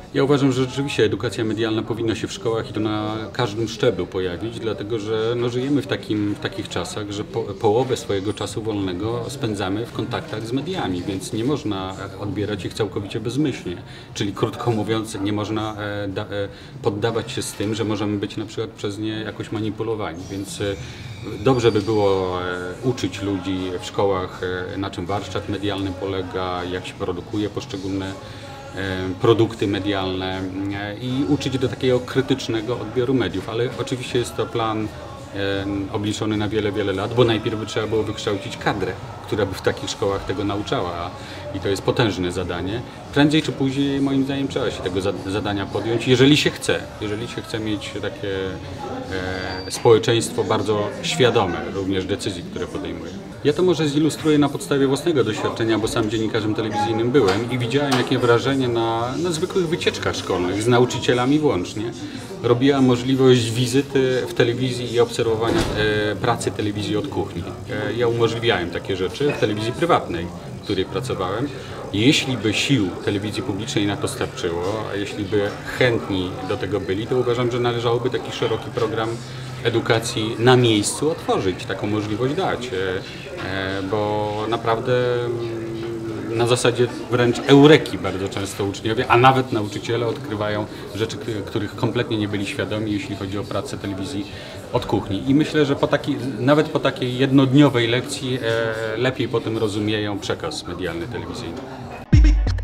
Ja uważam, że rzeczywiście edukacja medialna powinna się w szkołach i to na każdym szczeblu pojawić, dlatego że żyjemy w takich czasach, że połowę swojego czasu wolnego spędzamy w kontaktach z mediami, więc nie można odbierać ich całkowicie bezmyślnie. Czyli krótko mówiąc, nie można poddawać się z tym, że możemy być na przykład przez nie jakoś manipulowani. Więc dobrze by było uczyć ludzi w szkołach, na czym warsztat medialny polega, jak się produkuje poszczególne produkty medialne i uczyć do takiego krytycznego odbioru mediów, ale oczywiście jest to plan obliczony na wiele, wiele lat, bo najpierw by trzeba było wykształcić kadrę, która by w takich szkołach tego nauczała i to jest potężne zadanie. Prędzej czy później moim zdaniem trzeba się tego zadania podjąć, jeżeli się chce mieć takie społeczeństwo bardzo świadome również decyzji, które podejmuje. Ja to może zilustruję na podstawie własnego doświadczenia, bo sam dziennikarzem telewizyjnym byłem i widziałem, jakie wrażenie na zwykłych wycieczkach szkolnych, z nauczycielami włącznie, robiła możliwość wizyty w telewizji i obserwowania pracy telewizji od kuchni. Ja umożliwiałem takie rzeczy w telewizji prywatnej, w której pracowałem. Jeśli by sił telewizji publicznej na to starczyło, a jeśli by chętni do tego byli, to uważam, że należałoby taki szeroki program edukacji na miejscu otworzyć, taką możliwość dać, bo naprawdę na zasadzie wręcz eureki bardzo często uczniowie, a nawet nauczyciele odkrywają rzeczy, których kompletnie nie byli świadomi, jeśli chodzi o pracę telewizji od kuchni. I myślę, że nawet po takiej jednodniowej lekcji lepiej potem rozumieją przekaz medialny telewizyjny.